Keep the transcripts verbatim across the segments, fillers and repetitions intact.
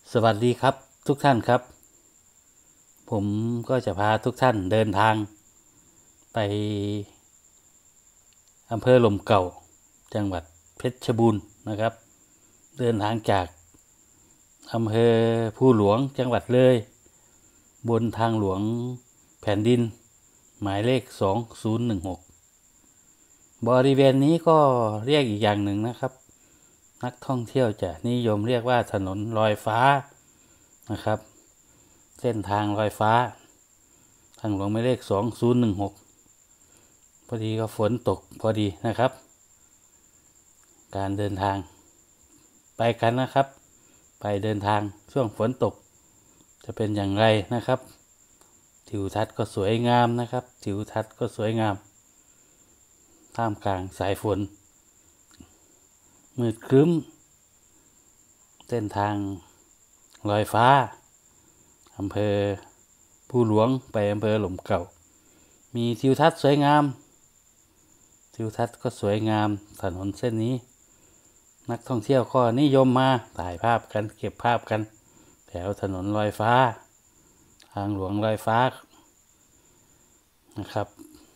สวัสดีครับทุกท่านครับผมก็จะพาทุกท่านเดินทางไปอำเภอหล่มเก่าจังหวัดเพชรบูรณ์นะครับเดินทางจากอำเภอภูหลวงจังหวัดเลยบนทางหลวงแผ่นดินหมายเลขสองศูนย์หนึ่งหกบริเวณนี้ก็เรียกอีกอย่างหนึ่งนะครับนักท่องเที่ยวจะนิยมเรียกว่าถนนลอยฟ้านะครับเส้นทางลอยฟ้าทางหลวงหมายเลขสองศูนย์หนึ่งหกพอดีก็ฝนตกพอดีนะครับการเดินทางไปกันนะครับไปเดินทางช่วงฝนตกจะเป็นอย่างไรนะครับทิวทัศน์ก็สวยงามนะครับทิวทัศน์ก็สวยงามท่ามกลางสายฝนมืดครึ้มเส้นทางลอยฟ้าอำเภอภูหลวงไปอำเภอหล่มเก่ามีทิวทัศน์สวยงามทิวทัศน์ก็สวยงามถนนเส้นนี้นักท่องเที่ยวก็นิยมมาถ่ายภาพกันเก็บภาพกันแถวถนนลอยฟ้าทางหลวงลอยฟ้านะครับ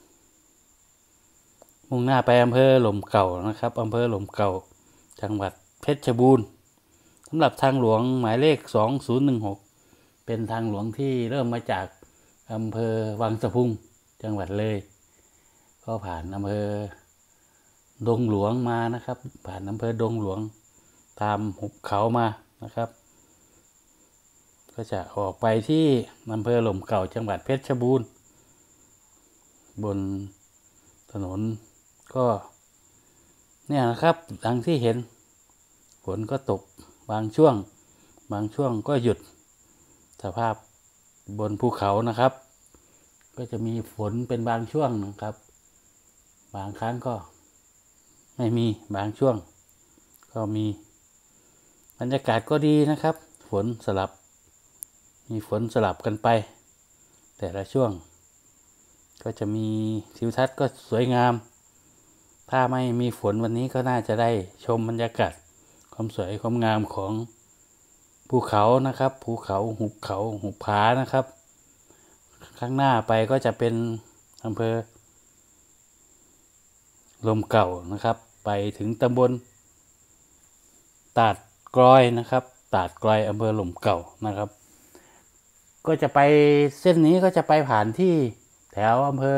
มุ่งหน้าไปอำเภอหล่มเก่านะครับอำเภอหล่มเก่าจังหวัดเพชรบูรณ์สำหรับทางหลวงหมายเลขสองศูนย์หนึ่งหกเป็นทางหลวงที่เริ่มมาจากอำเภอวังสะพุงจังหวัดเลยก็ผ่านอำเภอดงหลวงมานะครับผ่านอำเภอดงหลวงตามหุบเขามานะครับก็จะออกไปที่อำเภอหล่มเก่าจังหวัดเพชรบูรณ์บนถนนก็เนี่ยนะครับดังที่เห็นฝนก็ตกบางช่วงบางช่วงก็หยุดสภาพบนภูเขานะครับก็จะมีฝนเป็นบางช่วงนะครับบางครั้งก็ไม่มีบางช่วงก็มีบรรยากาศก็ดีนะครับฝนสลับมีฝนสลับกันไปแต่ละช่วงก็จะมีทิวทัศน์ก็สวยงามถ้าไม่มีฝนวันนี้ก็น่าจะได้ชมบรรยากาศความสวยความงามของภูเขานะครับภูเขาหุบเขาหุบผานะครับข้างหน้าไปก็จะเป็นอำเภอลมเก่านะครับไปถึงตำบลตาดกลอยนะครับตาดกลอยอำเภอลมเก่านะครับก็จะไปเส้นนี้ก็จะไปผ่านที่แถวอำเภอ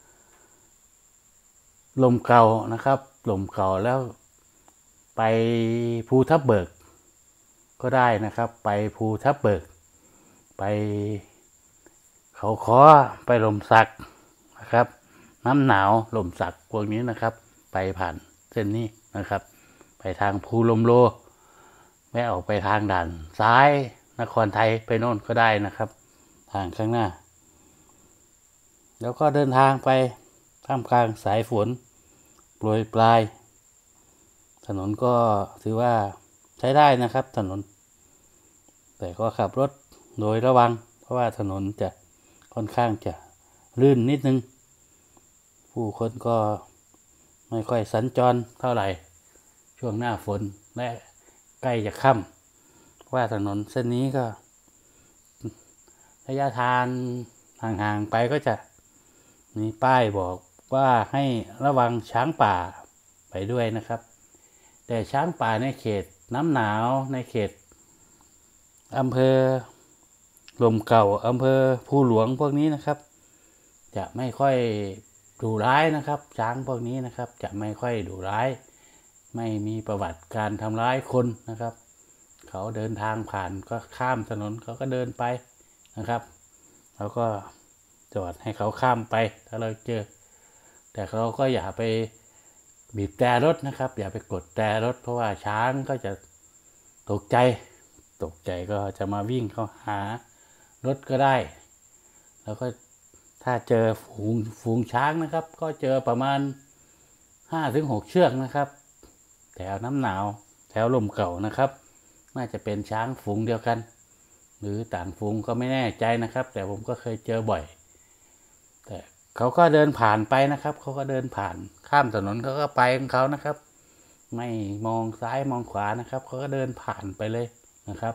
ลมเก่านะครับลมเก่าแล้วไปภูทับเบิกก็ได้นะครับไปภูทับเบิกไปเขาค้อไปลมสักนะครับน้ำหนาวลมสักพวกนี้นะครับไปผ่านเส้นนี้นะครับไปทางภูลมโลแวะออกไปทางด่านซ้ายนครไทยไปโน่นก็ได้นะครับทางข้างหน้าแล้วก็เดินทางไปท่ามกลางสายฝนโปรยปลายถนนก็ถือว่าใช้ได้นะครับถนนแต่ก็ขับรถโดยระวังเพราะว่าถนนจะค่อนข้างจะลื่นนิดนึงผู้คนก็ไม่ค่อยสัญจรเท่าไหร่ช่วงหน้าฝนและใกล้จะค่ำว่าถนนเส้นนี้ก็ระยะทางห่างๆไปก็จะมีป้ายบอกว่าให้ระวังช้างป่าไปด้วยนะครับแต่ช้างป่าในเขตน้ำหนาวในเขตอำเภอลมเก่าอำเภอภูหลวงพวกนี้นะครับจะไม่ค่อยดุร้ายนะครับช้างพวกนี้นะครับจะไม่ค่อยดุร้ายไม่มีประวัติการทำร้ายคนนะครับเขาเดินทางผ่านก็ข้ามถนนเขาก็เดินไปนะครับเราก็จอดให้เขาข้ามไปถ้าเราเจอแต่เราก็อย่าไปบีบแตรรถนะครับอย่าไปกดแตรรถเพราะว่าช้างก็จะตกใจตกใจก็จะมาวิ่งเข้าหารถก็ได้แล้วก็ถ้าเจอฝูงฝูงช้างนะครับก็เจอประมาณ ห้าถึงหก เชือกนะครับแถวน้ำหนาวแถวลมเก่านะครับน่าจะเป็นช้างฝูงเดียวกันหรือต่างฝูงก็ไม่แน่ใจนะครับแต่ผมก็เคยเจอบ่อยแต่เขาก็เดินผ่านไปนะครับเขาก็เดินผ่านข้ามถนนเขาก็ไปของเขานะครับไม่มองซ้ายมองขวานะครับเขาก็เดินผ่านไปเลยนะครับ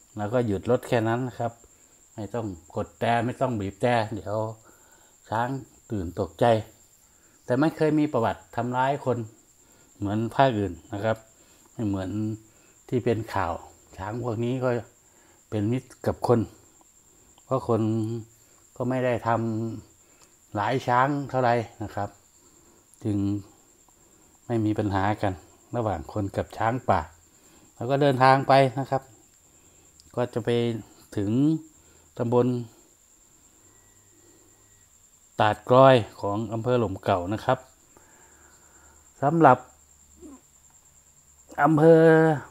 แล้วก็หยุดรถแค่นั้นนะครับไม่ต้องกดแต่ไม่ต้องบีบแต่เดี๋ยวช้างตื่นตกใจแต่ไม่เคยมีประวัติทำร้ายคนเหมือนภาคอื่นนะครับไม่เหมือนที่เป็นข่าวช้างพวกนี้ก็เป็นมิตรกับคนเพราะคนก็ไม่ได้ทำหลายช้างเท่าไหร่นะครับ จึงไม่มีปัญหากันระหว่างคนกับช้างป่าแล้วก็เดินทางไปนะครับก็จะไปถึงตำบลตาดกลอยของอำเภอหล่มเก่านะครับสำหรับอำเภอ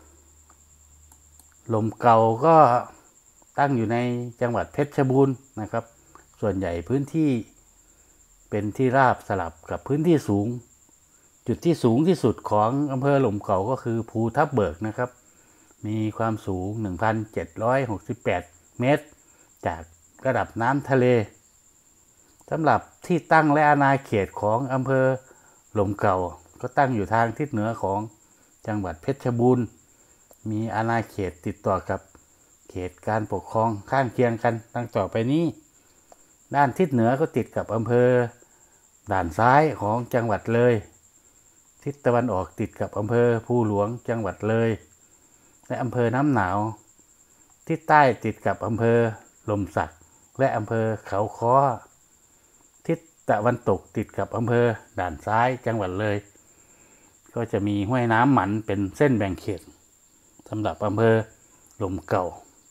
หล่มเก่าก็ตั้งอยู่ในจังหวัดเพชรบูรณ์นะครับส่วนใหญ่พื้นที่เป็นที่ราบสลับกับพื้นที่สูงจุดที่สูงที่สุดของอำเภอหล่มเก่าก็คือภูทับเบิกนะครับมีความสูง หนึ่งพันเจ็ดร้อยหกสิบแปด เมตรจากระดับน้ำทะเลสำหรับที่ตั้งและอาณาเขตของอำเภอหล่มเก่าก็ตั้งอยู่ทางทิศเหนือของจังหวัดเพชรบูรณ์มีอาณาเขตติดต่อกับเขตการปกครองข้างเคียงกันดังต่อไปนี้ด้านทิศเหนือก็ติดกับอำเภอด่านซ้ายของจังหวัดเลยทิศตะวันออกติดกับอำเภอภูหลวงจังหวัดเลยและอำเภอน้ำหนาวทิศใต้ติดกับอำเภอลมสักและอำเภอเขาค้อทิศตะวันตกติดกับอำเภอด่านซ้ายจังหวัดเลยก็จะมีห้วยน้ำหมันเป็นเส้นแบ่งเขตสำหรับอำเภอหล่มเก่า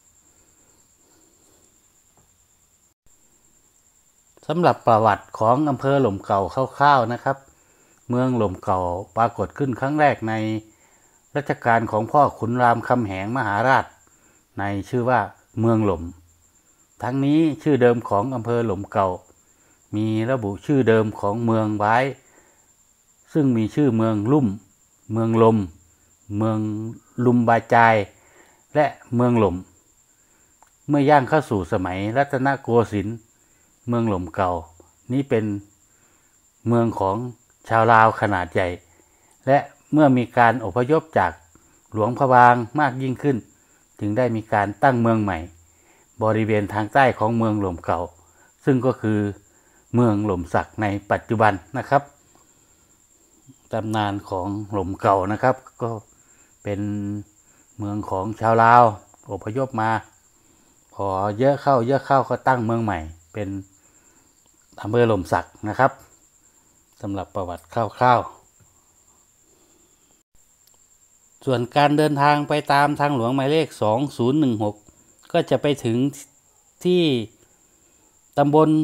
สำหรับประวัติของอำเภอหล่มเก่าคร่าวๆนะครับเมืองหล่มเก่าปรากฏขึ้นครั้งแรกในรัชกาลของพ่อขุนรามคำแหงมหาราชในชื่อว่าเมืองหล่มทั้งนี้ชื่อเดิมของอำเภอหล่มเก่ามีระบุชื่อเดิมของเมืองไว้ซึ่งมีชื่อเมืองลุ่มเมืองลมเมืองลุมบาจายและเมืองหล่มเมื่อย่างเข้าสู่สมัยรัตนโกสินทร์เมืองหล่มเก่านี้เป็นเมืองของชาวลาวขนาดใหญ่และเมื่อมีการอพยพจากหลวงพระบางมากยิ่งขึ้นจึงได้มีการตั้งเมืองใหม่บริเวณทางใต้ของเมืองหล่มเก่าซึ่งก็คือเมืองหล่มสักในปัจจุบันนะครับตำนานของหล่มเก่านะครับก็เป็นเมืองของชาวลาวอพยพมาพอเยอะเข้าเยอะเข้าก็ตั้งเมืองใหม่เป็นอำเภอหล่มสักนะครับสำหรับประวัติคร่าวๆส่วนการเดินทางไปตามทางหลวงหมายเลขสองศูนย์หนึ่งหกก็จะไปถึงที่ตำบล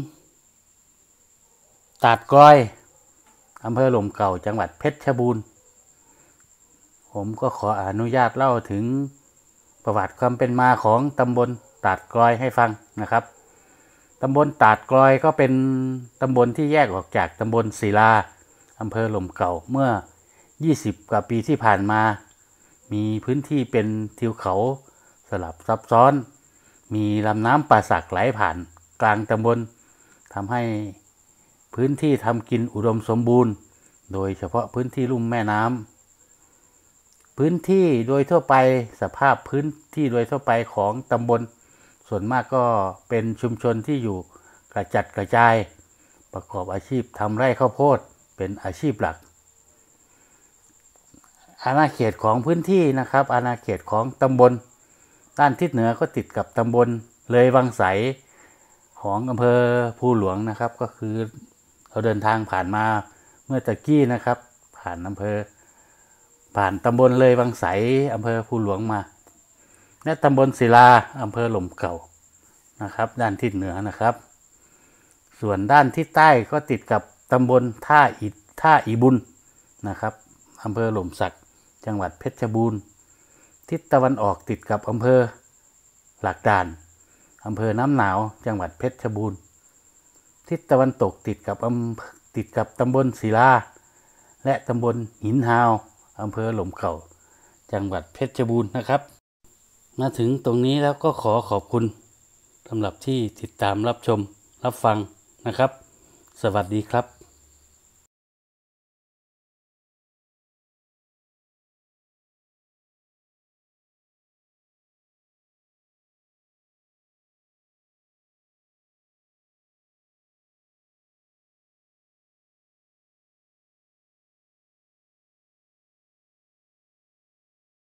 ตาดกลอยอำเภอหล่มเก่าจังหวัดเพชรบูรณ์ผมก็ขออนุญาตเล่าถึงประวัติความเป็นมาของตำบลตาดกลอยให้ฟังนะครับตำบลตาดกลอยก็เป็นตำบลที่แยกออกจากตำบลศิลาอำเภอหล่มเก่าเมื่อยี่สิบกว่าปีที่ผ่านมามีพื้นที่เป็นทิวเขาสลับซับซ้อนมีลำน้ำป่าสักไหลผ่านกลางตำบลทำให้พื้นที่ทำกินอุดมสมบูรณ์โดยเฉพาะพื้นที่ลุ่มแม่น้ำพื้นที่โดยทั่วไปสภาพพื้นที่โดยทั่วไปของตำบลส่วนมากก็เป็นชุมชนที่อยู่กระจัดกระจายประกอบอาชีพทำไร่ข้าวโพดเป็นอาชีพหลักอาณาเขตของพื้นที่นะครับอาณาเขตของตำบลด้านทิศเหนือก็ติดกับตำบลเลยวังไสของอำเภอภูหลวงนะครับก็คือเราเดินทางผ่านมาเมื่อตะกี้นะครับผ่านอำเภอผ่านตำบลเลยวังไสอำเภอภูหลวงมาและตำบลศิลาอำเภอหล่มเก่านะครับด้านทิศเหนือนะครับส่วนด้านทิศใต้ก็ติดกับตำบลท่าอิท่าอีบุญนะครับอำเภอหล่มสักจังหวัดเพชรบูรณ์ทิศตะวันออกติดกับอำเภอหลักด่านอำเภอน้ำหนาวจังหวัดเพชรบูรณ์ทิศตะวันตกติดกับอำติดกับตำบลศิลาและตำบลหินฮาวอำเภอหล่มเก่าจังหวัดเพชรบูรณ์นะครับมาถึงตรงนี้แล้วก็ขอขอบคุณสำหรับที่ติดตามรับชมรับฟังนะครับสวัสดีครับ